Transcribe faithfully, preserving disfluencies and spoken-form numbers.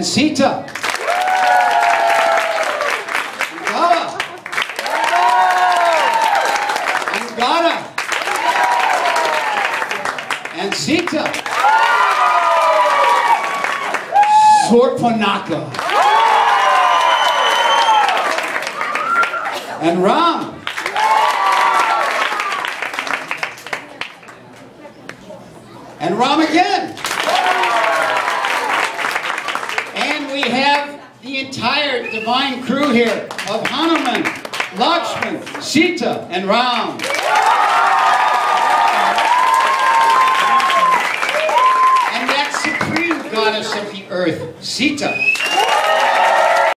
and Sita. Gala. And Gada. And Sita. Surpanaka. And Ram. And Ram again. And we have the entire divine crew here of Hanuman, Lakshman, Sita, and Ram. And that supreme goddess of the earth, Sita.